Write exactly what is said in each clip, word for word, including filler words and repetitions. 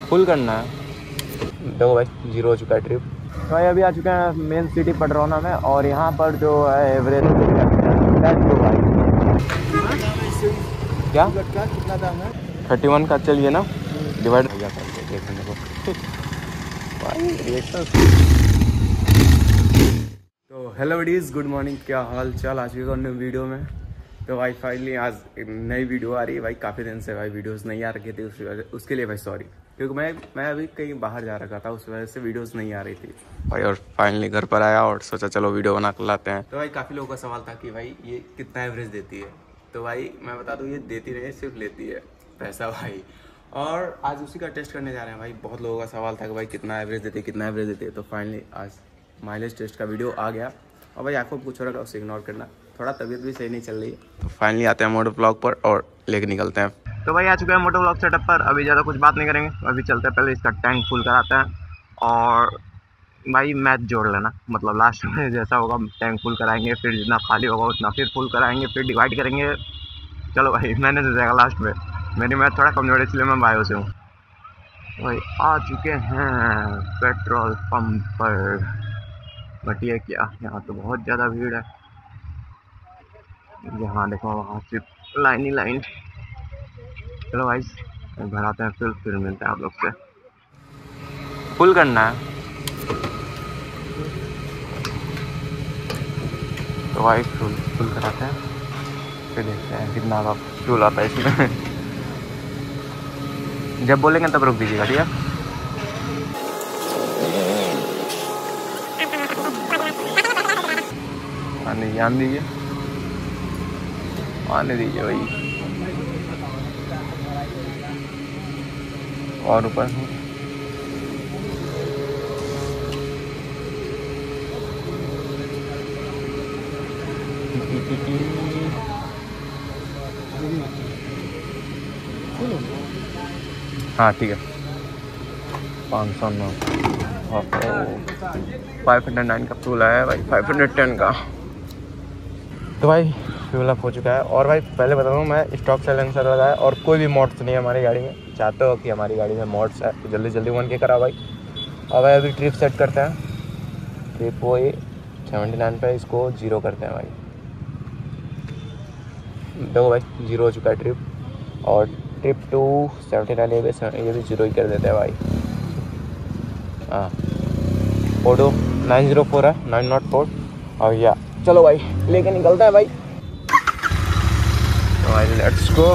Full करना है। देखो भाई जीरो हो चुका है ट्रिप। भाई अभी आ चुके हैं मेन सिटी पडरौना में और यहाँ पर जो है एवरेज भाई क्या कितना दाम है थर्टी वन का। चलिए ना डिवाइड हो जाता है देखने को भाई रिएक्शन। तो हेलो डीज गुड मॉर्निंग, क्या हाल चाल। आज के न्यू वीडियो में तो भाई फाइनली आज एक नई वीडियो आ रही है। भाई काफ़ी दिन से भाई वीडियोस नहीं आ रही थी, उस उसके लिए भाई सॉरी, क्योंकि मैं मैं अभी कहीं बाहर जा रखा था, उस वजह से वीडियोस नहीं आ रही थी भाई। और फाइनली घर पर आया और सोचा चलो वीडियो बना कर लाते हैं। तो भाई काफ़ी लोगों का सवाल था कि भाई ये कितना एवरेज देती है। तो भाई मैं बता दूँ ये देती नहीं, सिर्फ लेती है पैसा भाई। और आज उसी का टेस्ट करने जा रहे हैं भाई। बहुत लोगों का सवाल था कि भाई कितना एवरेज देती है कितना एवरेज देती है। तो फाइनली आज माइलेज टेस्ट का वीडियो आ गया। और भाई आंखों में कुछ हो रहा है उसे इग्नोर करना, थोड़ा तबीयत भी सही नहीं चल रही है। तो फाइनली आते हैं मोटो ब्लॉग पर और लेके निकलते हैं। तो भाई आ चुके हैं मोटो ब्लॉग सेटअप पर। अभी ज़्यादा कुछ बात नहीं करेंगे, अभी चलते हैं पहले इसका टैंक फुल कराते हैं। और भाई मैथ जोड़ लेना, मतलब लास्ट में जैसा होगा टैंक फुल कराएंगे, फिर जितना खाली होगा उतना फिर फुल कराएंगे, फिर डिवाइड करेंगे। चलो भाई मैंने तो जाएगा लास्ट में, मेरी मैथ थोड़ा कमजोर है इसलिए मैं बायो से हूँ। भाई आ चुके हैं पेट्रोल पंप पर। बट ये क्या, यहाँ तो बहुत ज़्यादा भीड़ है। यहाँ देखो वहाँ सिर्फ लाइन ही लाइन। चलो भाई घर आते हैं, फिर फिर मिलते हैं आप लोग से। फुल करना है तो भाई फुल फुल कराते हैं, फिर देखते हैं कितना का फ्यूल आता है इसमें। जब बोलेंगे तब रुक दीजिएगा, ठीक है। आने ध्यान दीजिए, आने दीजिए भाई। और ऊपर हाँ ठीक है। पाँच सौ नौ फाइव हंड्रेड नाइन का फ्यूल आया है भाई, फाइव हंड्रेड टेन का। तो भाई फ्यूल अप हो चुका है। और भाई पहले बता दूँ मैं स्टॉक साइलेंसर लगाया और कोई भी मॉड्स नहीं है हमारी गाड़ी में। चाहते हो कि हमारी गाड़ी में मॉड्स है तो जल्दी जल्दी वन के कराओ भाई। और भाई अभी ट्रिप सेट करते हैं, ट्रिप वो सेवेंटी नाइन पे इसको जीरो करते हैं भाई। देखो भाई जीरो हो चुका है ट्रिप। और ट्रिप टू सेवेंटी नाइन ये भी ये भी जीरो ही कर देते हैं भाई। हाँ फोटो नाइन ज़ीरो फोर है, नाइन नॉट फोर। और या चलो भाई लेके निकलता है भाई। तो भाई लेट्स गो।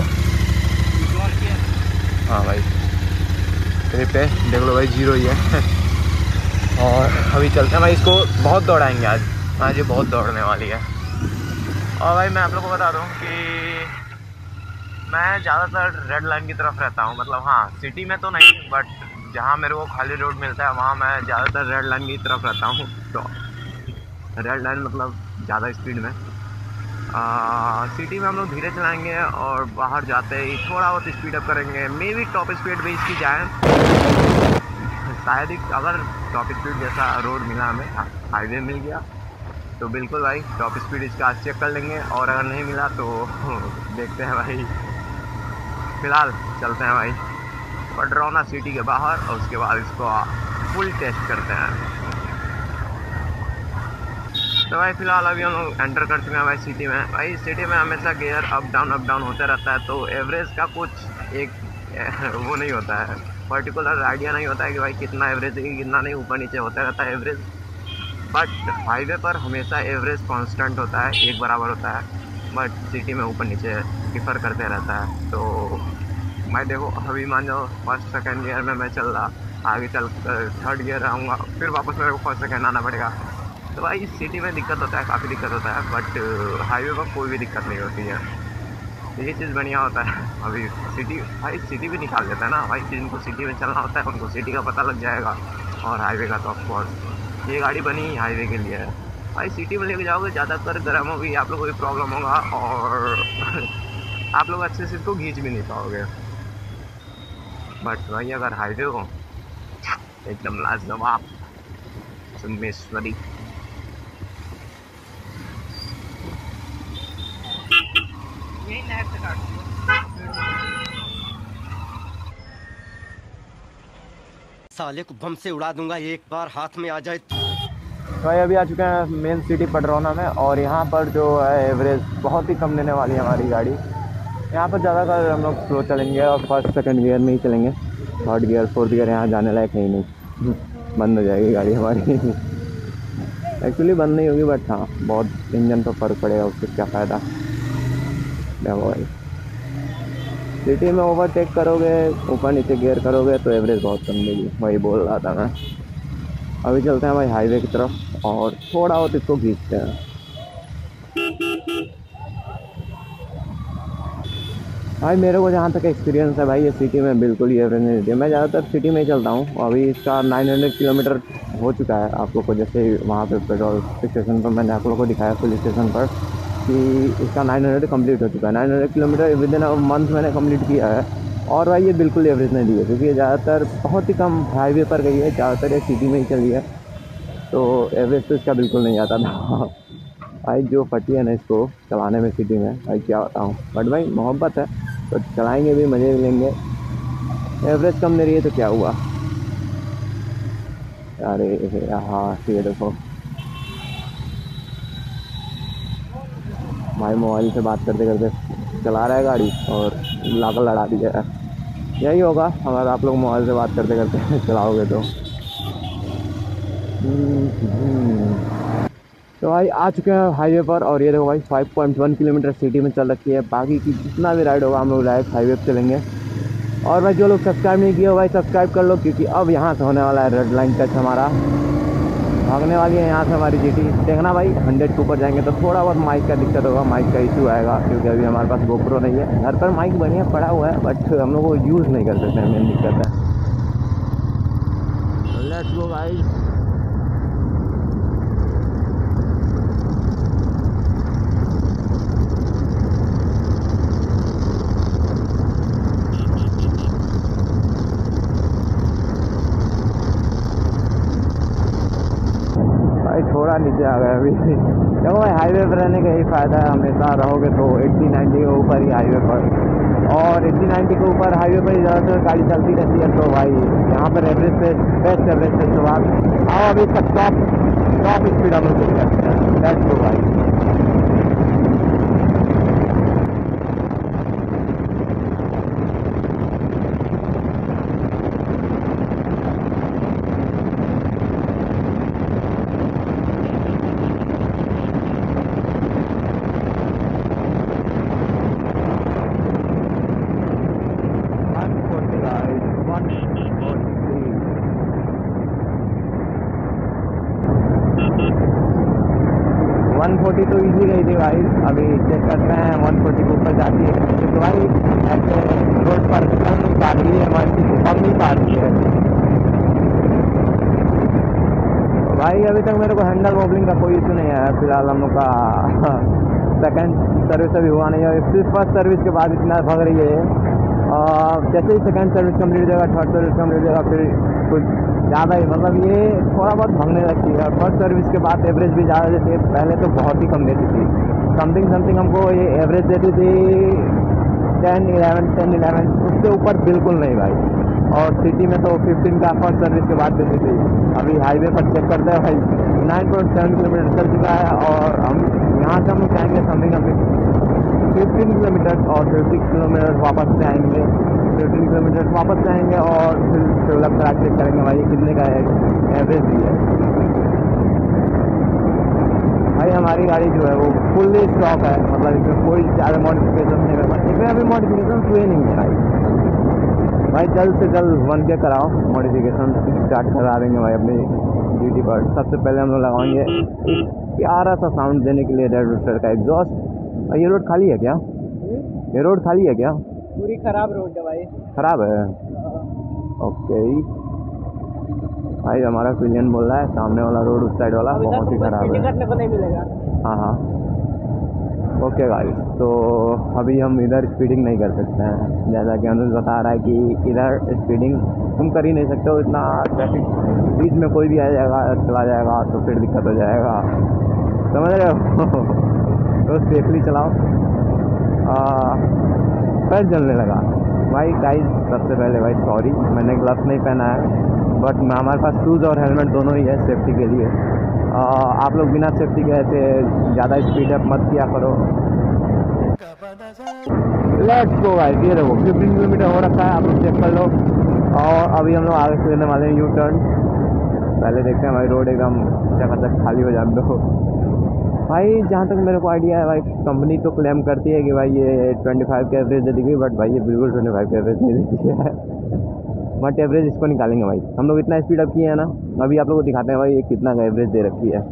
हाँ भाई ट्रिप पे देख लो भाई जीरो ही है। और अभी चलते हैं भाई, इसको बहुत दौड़ाएंगे आज। आज ये बहुत दौड़ने वाली है। और भाई मैं आप लोगों को बता दूं कि मैं ज़्यादातर रेड लाइन की तरफ रहता हूं। मतलब हाँ सिटी में तो नहीं, बट जहां मेरे को खाली रोड मिलता है वहां मैं ज़्यादातर रेड लाइन की तरफ रहता हूं। तो रेड लाइन मतलब ज़्यादा स्पीड में। आ, सिटी में हम लोग धीरे चलाएंगे और बाहर जाते ही थोड़ा बहुत स्पीड अप करेंगे। मे भी टॉप स्पीड भी इसकी जाए शायद ही। अगर टॉप स्पीड जैसा रोड मिला हमें, हाईवे मिल गया तो बिल्कुल भाई टॉप स्पीड इसका आज चेक कर लेंगे। और अगर नहीं मिला तो देखते हैं भाई। फिलहाल चलते हैं भाई पडरौना सिटी के बाहर और उसके बाद इसको फुल टेस्ट करते हैं। तो भाई फिलहाल अभी हम लोग एंटर कर चुके हैं भाई सिटी में। भाई सिटी में हमेशा gear up down up down होते रहता है, तो एवरेज का कुछ एक वो नहीं होता है, पर्टिकुलर आइडिया नहीं होता है कि भाई कितना एवरेज है कितना नहीं, ऊपर नीचे होता रहता है एवरेज। बट हाईवे पर हमेशा एवरेज कांस्टेंट होता है, एक बराबर होता है। बट सिटी में ऊपर नीचे डिफर करते रहता है। तो मैं देखो अभी मान जाओ फर्स्ट सेकंड गियर में मैं चल रहा, आगे चल थर्ड गियर आऊँगा, फिर वापस मेरे को फर्स्ट सेकंड आना पड़ेगा। तो भाई सिटी में दिक्कत होता है, काफ़ी दिक्कत होता है। बट हाईवे पर कोई भी दिक्कत नहीं होती है, ये चीज़ बढ़िया होता है। अभी सिटी भाई सिटी भी निकाल देता है ना भाई, जिनको सिटी में चलना होता है उनको सिटी का पता लग जाएगा। और हाईवे का तो ऑफकोर्स ये गाड़ी बनी ही हाईवे के लिए है भाई। सिटी में लेके जाओगे ज़्यादातर गर्म होगी, आप लोगों को भी प्रॉब्लम होगा और आप लोग अच्छे से इसको खींच भी नहीं पाओगे। बट भाई अगर हाईवे हो एकदम लाजवाब सुमेश्वरी। यही नहर से काट साले को बम से उड़ा दूंगा एक बार हाथ में आ जाए। तो भाई अभी आ चुके हैं मेन सिटी पडरौना में, और यहाँ पर जो है एवरेज बहुत ही कम देने वाली है हमारी गाड़ी। यहाँ पर ज़्यादातर हम लोग स्लो चलेंगे और फर्स्ट सेकंड गियर में ही चलेंगे। थर्ड गियर फोर्थ गियर यहाँ जाने लायक है ही नहीं, बंद हो जाएगी गाड़ी हमारी। एक्चुअली बंद नहीं होगी, बट हाँ बहुत इंजन पर फर्क पड़ेगा, उससे क्या फ़ायदा। देखो भाई सिटी में ओवरटेक करोगे, ऊपर नीचे गियर करोगे तो एवरेज बहुत कम देगी, वही बोल रहा था मैं। अभी चलते हैं भाई हाईवे की तरफ और थोड़ा बहुत इसको खींचते हैं। भाई मेरे को जहाँ तक एक्सपीरियंस है भाई, ये सिटी में बिल्कुल ही एवरेज नहीं देती है। मैं ज़्यादातर सिटी में ही चलता हूँ। अभी इसका नौ सौ किलोमीटर हो चुका है आप लोग को, जैसे वहाँ पे पेट्रोल स्टेशन पर मैंने आप लोग को दिखाया पुलिस स्टेशन पर कि इसका नौ सौ कम्प्लीट हो चुका है। नौ सौ kilometre within a month मैंने कम्प्लीट किया है, और भाई ये बिल्कुल एवरेज नहीं दी है, क्योंकि ये ज़्यादातर बहुत ही कम हाईवे पर गई है, ज़्यादातर ये सिटी में ही चली है, तो एवरेज तो इसका बिल्कुल नहीं आता था। भाई जो फटी है ना इसको चलाने में सिटी में, भाई क्या बताऊँ। बट भाई मोहब्बत है तो चलाएंगे भी, मज़े भी लेंगे। एवरेज कम दे रही है तो क्या हुआ। अरे हाँ ठीक है, देखो भाई मोबाइल से बात करते करते चला रहा है गाड़ी और लाकर लड़ा दिया है। यही होगा अगर आप लोग मोबाइल से बात करते करते चलाओगे तो। तो भाई आ चुके हैं हाईवे पर, और ये देखो भाई five point one kilometre city में चल रखी है। बाकी की जितना भी राइड होगा हम लोग डायरेक्ट हाईवे पर चलेंगे। और भाई जो लोग सब्सक्राइब नहीं किए हो भाई सब्सक्राइब कर लो, क्योंकि अब यहाँ से होने वाला है रेड लाइन टच हमारा, भागने वाली है यहाँ से हमारी जीटी। देखना भाई हंड्रेड के ऊपर जाएंगे तो थोड़ा बहुत माइक का दिक्कत होगा, माइक का इशू आएगा, क्योंकि अभी हमारे पास गोप्रो नहीं है। घर पर माइक बढ़िया पड़ा हुआ है, बट हम लोग को यूज़ नहीं कर सकते हैं, मेन दिक्कत है। Let's go guys. थोड़ा नीचे आ गया अभी। देखो भाई हाईवे पर रहने का यही फ़ायदा है, हमेशा रहोगे तो अस्सी नब्बे के ऊपर ही हाईवे पर, और अस्सी नब्बे के ऊपर हाईवे पर ज़्यादातर गाड़ी चलती रहती है। तो भाई यहाँ पर एवरेज पे बेस्ट एवरेज पे शुरुआत। आओ अभी इसका टॉप टॉप स्पीड हम लोग करते हैं। लेट्स गो भाई। वन फोर्टी तो इजी गई थी भाई, अभी चेक करते हैं वन फोर्टी के ऊपर जाती है, क्योंकि भाई ऐसे रोड पर कम नहीं पा रही है हमारी, कम नहीं पा रही है। तो भाई अभी तक मेरे को हैंडल वॉबलिंग का कोई इशू नहीं है फिलहाल। हम लोग का सेकंड सर्विस अभी हुआ नहीं है, फिर फर्स्ट सर्विस के बाद इतना भाग रही है। जैसे ही सेकंड सर्विस कम्प्लीट हो जाएगा, थर्ड सर्विस कम्प्लीट हो जाएगा, फिर कुछ ज़्यादा ही मतलब ये थोड़ा बहुत भागने लगती है। और फर्स्ट सर्विस के बाद एवरेज भी ज़्यादा देती है, पहले तो बहुत ही कम देती थी, समथिंग समथिंग हमको ये एवरेज देती थी टेन इलेवन टेन इलेवन, उससे ऊपर बिल्कुल नहीं भाई। और सिटी में तो फिफ्टीन का फर्स्ट सर्विस के बाद देती थी। अभी हाईवे पर चेक करते हैं भाई नाइन पॉइंट सेवन किलोमीटर चल चुका है, और हम यहाँ से हम लोग जाएँगे समथिंग समथिंग फिफ्टीन किलोमीटर, और फिफ्टी किलोमीटर वापस से आएँगे, फिफ्टीन किलोमीटर वापस जाएंगे, और फिर डेवलप करा चेक करेंगे भाई कितने का एवरेज भी है। भाई हमारी गाड़ी जो है वो फुल्ली स्टॉक है, मतलब इसमें कोई ज़्यादा मॉडिफिकेशन नहीं है, इसमें अभी मॉडिफिकेशन हुए नहीं है भाई। भाई जल्द से जल्द वन के कराओ, मॉडिफिकेशन स्टार्ट करा देंगे भाई अपनी जीटी पर। सबसे पहले हम लोग लगाएंगे एक प्यारा सा साउंड देने के लिए रेड रूस्टर का एग्जॉस्ट। ये रोड खाली है क्या? ये रोड खाली है क्या? पूरी खराब रोड है भाई। खराब है? ओके भाई हमारा क्लियन बोल रहा है सामने वाला रोड उस साइड वाला बहुत ही खराब है। करने को नहीं मिलेगा। हाँ हाँ ओके गाइस, तो अभी हम इधर स्पीडिंग नहीं कर सकते हैं, जैसा कि अनुज बता रहा है कि इधर स्पीडिंग तुम कर ही नहीं सकते हो, इतना ट्रैफिक बीच में कोई भी आ जाएगा चला जाएगा तो फिर दिक्कत हो जाएगा, समझ रहे हो। तो सेफली चलाओ। पैर जलने लगा भाई। गाइस सबसे पहले भाई सॉरी, मैंने ग्लव्स नहीं पहना है, बट हमारे पास शूज़ और हेलमेट दोनों ही है सेफ्टी के लिए। आ, आप लोग बिना सेफ्टी के ऐसे ज़्यादा स्पीड अप मत किया करो। लेट्स गो गाइस, ये देखो फिफ्टीन किलोमीटर हो रखा है, आप लोग चेक कर लो। और अभी हम लोग आगे से लेने वाले हैं यू टर्न। पहले देखते हैं भाई रोड एकदम चकाचक खाली हो जाए दो भाई। जहाँ तक मेरे को आइडिया है भाई, कंपनी तो क्लेम करती है कि भाई ये ट्वेंटी फाइव का एवरेज दे देगी, बट भाई ये बिल्कुल ट्वेंटी फाइव का एवरेज नहीं देती है। बट एवरेज इसको निकालेंगे भाई। हम लोग इतना स्पीड अप किए हैं ना, अभी आप लोग को दिखाते हैं भाई ये कितना का एवरेज दे रखी है।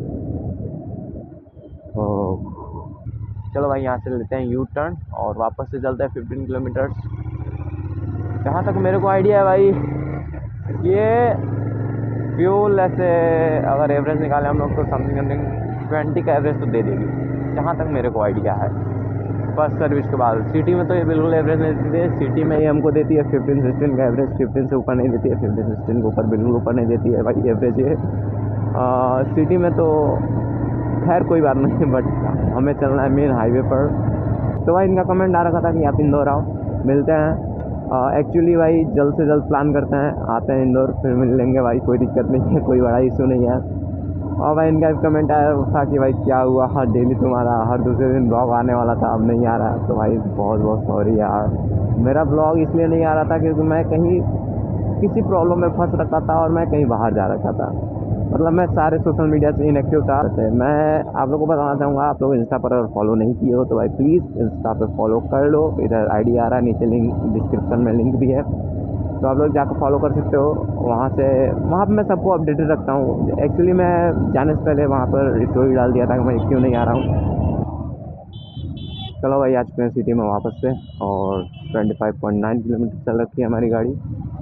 ओह चलो भाई, यहाँ से लेते हैं यू टर्न और वापस से चलते हैं फिफ्टीन किलोमीटर्स। जहाँ तक मेरे को आइडिया है भाई, ये फ्यूल ऐसे अगर एवरेज निकालें हम लोग तो समथिंग समथिंग ट्वेंटी का एवरेज तो दे देगी, जहाँ तक मेरे को आइडिया है। फर्स्ट सर्विस के बाद सिटी में तो ये बिल्कुल एवरेज नहीं देती है। सिटी में ये हमको देती है फिफ्टीन सिक्सटीन का एवरेज, फिफ्टीन से ऊपर नहीं देती है, फिफ्टीन सिक्सटीन के ऊपर बिल्कुल ऊपर नहीं देती है भाई एवरेज ये। सिटी में तो खैर कोई बात नहीं, बट हमें चलना है मेन हाईवे पर। तो भाई इनका कमेंट आ रखा था कि आप इंदौर आओ, मिलते हैं। एक्चुअली भाई जल्द से जल्द प्लान करते हैं, आते हैं इंदौर, फिर मिल लेंगे भाई, कोई दिक्कत नहीं है, कोई बड़ा इशू नहीं है। और भाई इनका कमेंट आया था कि भाई क्या हुआ, हर डेली तुम्हारा हर दूसरे दिन ब्लॉग आने वाला था, अब नहीं आ रहा। तो भाई बहुत बहुत सॉरी यार, मेरा ब्लॉग इसलिए नहीं आ रहा था क्योंकि मैं कहीं किसी प्रॉब्लम में फंस रखा था और मैं कहीं बाहर जा रखा था। मतलब मैं सारे सोशल मीडिया से इनएक्टिव था। मैं आप लोगों को बताना चाहूँगा, आप लोग इंस्टा पर अगर फॉलो नहीं किए हो तो भाई प्लीज़ इंस्टा पर फॉलो कर लो। इधर आईडी आ रहा है नीचे, लिंक डिस्क्रिप्शन में लिंक भी है, तो आप लोग जाकर फॉलो कर सकते हो। वहाँ से वहाँ पर मैं सबको अपडेटेड रखता हूँ। एक्चुअली मैं जाने से पहले वहाँ पर स्टोरी डाल दिया था कि मैं क्यों नहीं आ रहा हूँ। चलो भाई आ चुके हैं सिटी में वापस से, और twenty five point nine kilometre चल रखी है हमारी गाड़ी।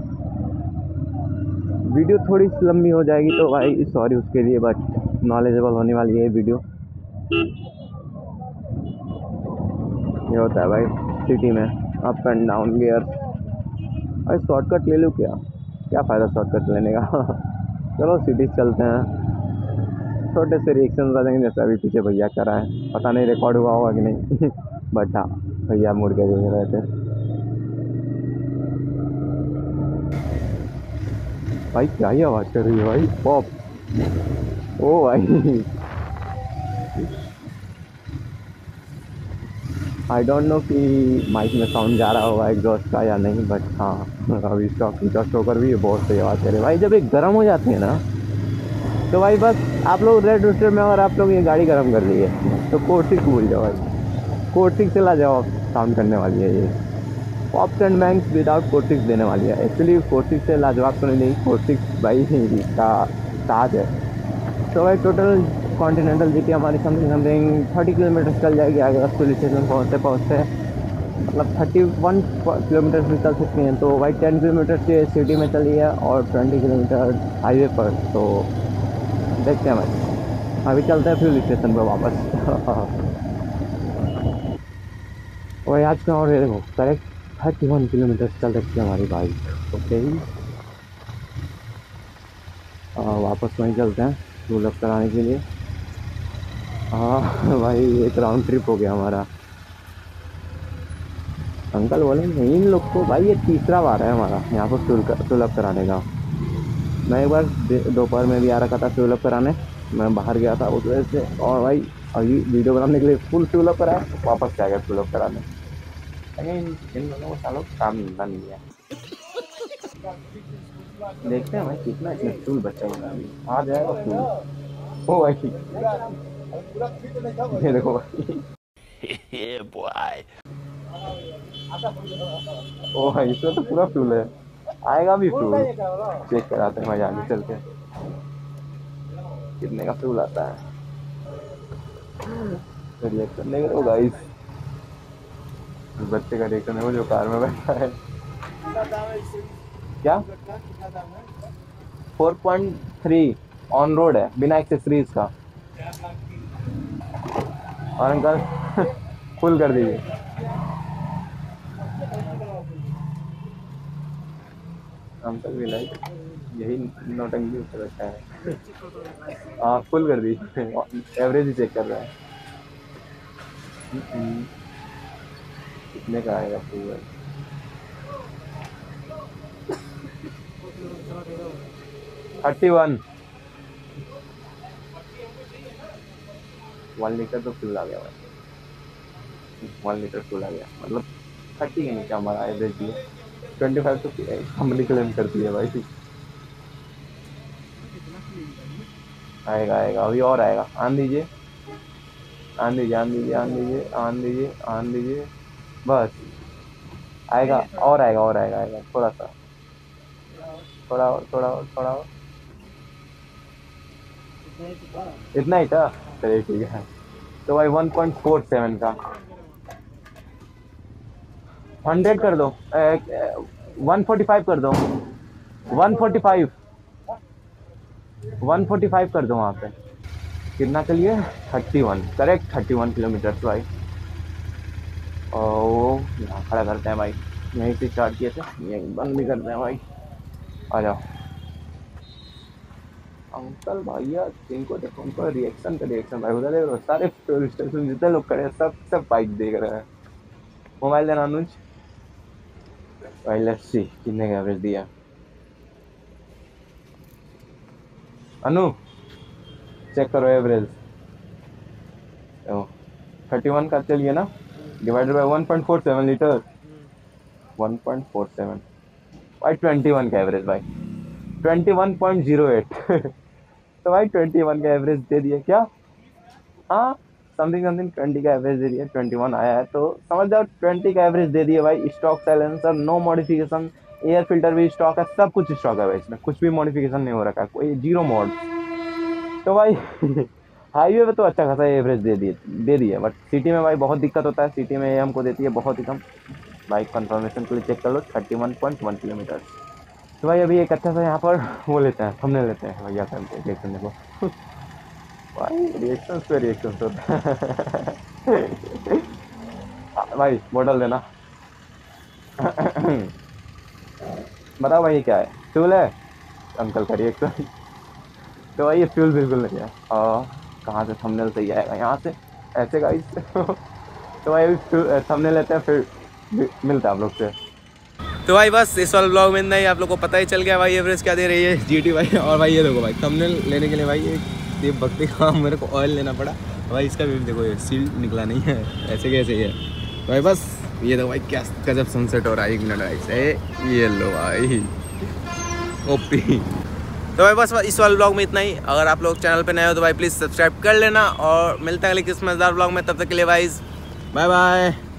वीडियो थोड़ी सी लंबी हो जाएगी तो भाई सॉरी उसके लिए, बट नॉलेजेबल होने वाली है वीडियो। ये होता है भाई सिटी में अप एंड डाउन गियर। भाई शॉर्टकट ले लूँ क्या, क्या फ़ायदा शॉर्टकट लेने का। चलो सिटी चलते हैं, छोटे से रिएक्शन आ जाएंगे जैसे अभी पीछे भैया करा है, पता नहीं रिकॉर्ड हुआ होगा कि नहीं। बट हाँ भैया मुड़ के देख रहे थे। भाई क्या ही आवाज़ कर रही है भाई, पॉप। ओ भाई आई डोंट नो कि माइक में साउंड जा रहा होगा एग्जॉस्ट का या नहीं, बट हाँ अभी स्टॉक एग्जॉस्ट होकर भी ये बहुत सही आवाज़ करे भाई। जब एक गर्म हो जाती है ना तो भाई बस आप लोग रेड रोस्टर में और आप लोग ये गाड़ी गर्म कर रही है तो कोर्टिक भूल जाओ भाई, कोर्टिक से लाजवाब साउंड करने वाली है ये। Pops and bangs without cortex देने वाली है। एक्चुअली कोर्टिक्स से लाजवाब तो नहीं, कोर्टिक्स भाई इसका ताज है। तो भाई टोटल कॉन्टिनेंटल जीटी हमारी समथिंग समथिंग थर्टी किलोमीटर चल जाएगी आगे बस पुलिस स्टेशन पहुँचते पहुँचते, मतलब थर्टी वन किलोमीटर भी चल सकती हैं। तो भाई टेन किलोमीटर से सिटी में चली है और ट्वेंटी किलोमीटर हाईवे पर। तो देखते हैं भाई, अभी चलते हैं फ्यूल स्टेशन पर वापस। वही आज का और देखो करेक्ट थर्टी वन किलोमीटर चल रखी है हमारी बाइक। ओके वापस वहीं चलते हैं फ्यूल अप कराने के लिए। हाँ भाई एक राउंड ट्रिप हो गया हमारा। अंकल बोले नहीं इन लोग को भाई ये तीसरा बार है हमारा यहाँ पर फ्यूल फ्यूल अप कराने का। मैं एक बार दोपहर में भी आ रखा था फ्यूल अप कराने, मैं बाहर गया था उस वजह से, और भाई अभी वीडियो बनाने के लिए फुल फ्यूल अप कराया, वापस आ गया फ्यूल अप कराने। इन इन लोगों को सालों काम मिलता नहीं है। देखते हैं भाई कितना इसमें फ्यूल बचा हुआ है, आ जाएगा फ्यूल। ओ भाई ये देखो भाई ओ भाई इसमें तो पूरा फ्यूल है, आएगा भी फ्यूल। चेक कराते हैं भाई आगे चल के कितने का फ्यूल आता है। रिएक्शन देख लो गाइस, बच्चे का रिएक्शन है वो जो कार में बैठा है। क्या four point three on road है बिना एक्सेसरीज का। और अंकल फुल कर दीजिए। अंकल भी लाइक यही नौटंकी ऊपर रखा है। हाँ फुल कर दी, एवरेज ही चेक कर रहा है। कितने का आएगा full? Thirty one one litre तो फ्यूल आ गया भाई, वन लीटर फ्यूल आ गया, मतलब थर्टी के नीचे हमारा एवरेज भी है। ट्वेंटी फाइव तो कंपनी क्लेम करती है भाई। आएगा आएगा अभी और आएगा, आन दीजिए आन दीजिए आन दीजिए आन दीजिए आन दीजिए आन दीजिए, बस आएगा और आएगा और आएगा आएगा थोड़ा सा, थोड़ा और थोड़ा और थोड़ा और, इतना ही था, चलिए ठीक है। तो भाई वन पॉइंट फोर सेवन का हंड्रेड कर दो, वन फोर्टी फाइव कर दो, one forty five one forty five कर दो वहाँ पे। कितना चलिए, thirty one correct, thirty one kilometre भाई। ओ यहाँ खड़ा करते हैं भाई, यहीं से स्टार्ट किए थे, यहीं बंद भी करते हैं भाई। आ जाओ अंकल भैया, जिनको देखो उनको रिएक्शन का रिएक्शन भाई उधर देख रहे हो, सारे फ्यूल स्टेशन जितने लोग खड़े हैं सब सब बाइक देख रहे हैं। मोबाइल देना अनुज भाई, लेट्स सी कितने का एवरेज दिया अनु, चेक करो एवरेज। थर्टी वन का चलिए ना, divided by one point four seven litre, one point four seven भाई, ट्वेंटी वन का एवरेज भाई, twenty one point zero eight तो भाई ट्वेंटी वन का एवरेज दे दिया क्या, हाँ समथिंग समथिंग ट्वेंटी का एवरेज दे दिया, ट्वेंटी वन आया है तो समझ जाओ ट्वेंटी का एवरेज दे दिया भाई। Stock silencer, no modification, air filter भी स्टॉक है, सब कुछ स्टॉक है भाई, इसमें कुछ भी मॉडिफिकेशन नहीं हो रखा है, कोई जीरो मॉड। तो भाई हाईवे पे तो अच्छा खासा एवरेज दे दिए दे दिए बट सिटी में भाई बहुत दिक्कत होता है, सिटी में ये हमको देती है बहुत ही कम। भाई कंफर्मेशन के लिए चेक कर लो, thirty one point one kilometre. तो भाई अभी एक अच्छा सा यहाँ पर वो लेते हैं, हमने लेते हैं भैया करते हैं देखने को भाई, रिएक्शन पे रिएक्शन होता है भाई। बॉटल देना बताओ भाई ये क्या है, फ्यूल है अंकल का रिएक्शन। तो भाई ये फ्यूल बिल्कुल नहीं है, और कहाँ से थंबनेल सही आएगा, यहाँ से ऐसे गाइस तो भाई अभी थंबनेल लेते हैं, फिर मिलता है आप लोग से। तो भाई बस इस वाले ब्लॉग में इतना ही, आप लोग को पता ही चल गया भाई एवरेज क्या दे रही है जीटी भाई। और भाई ये देखो भाई थंबनेल लेने के लिए भाई ये भक्ति का मेरे को ऑयल लेना पड़ा भाई, इसका भी देखो ये सील निकला नहीं है, ऐसे कैसे ही है भाई। बस ये देखो भाई क्या गजब सनसेट हो रहा है, एक मिनट भाई से ये लो भाई ओपी। तो भाई बस इस वाले ब्लॉग में इतना ही। अगर आप लोग चैनल पे नए हो तो भाई प्लीज़ सब्सक्राइब कर लेना, और मिलता है अगले किस मजेदार ब्लॉग में, तब तक के लिए भाई बाय बाय।